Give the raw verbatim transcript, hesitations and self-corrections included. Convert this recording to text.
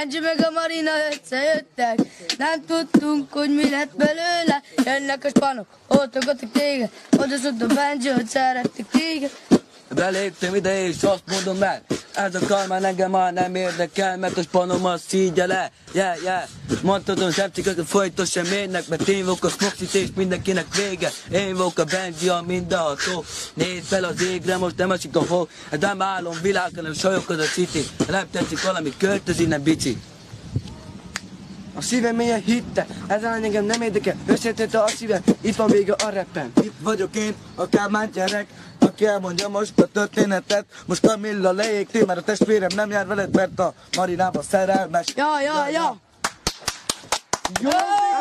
Angie meg a Marina összejöttek, nem tudtunk, hogy mi lett belőle. Jönnek a spanok, oltogatok téged, oda szólt a Benji, hogy szerettek téged. Beléptem ide és azt mondom el, ez a karmán engem már nem érdekel, mert a spanom azt szígye le. Yeah, yeah. Mondhatom zsebcikeket folytosan mérnek, mert én vagyok a Smoxit és mindenkinek vége. Én vagyok a Benji, a mindenható. Nézd fel az égre, most nem esik a hó. Ez nem álom világ, hanem sajok az a city. Ha nem tetszik valami, költöz innen bici. A szívem mélyen hitte, ezzel engem nem érdekel, összetette a szívem, itt van vége a rappen. Itt vagyok én, a Kálmán gyerek, aki elmondja most a történetet. Most Kamilla leégtél, mert a testvérem nem jár veled, mert a Marinába szerelmes. Ja, ja, ja! Jó!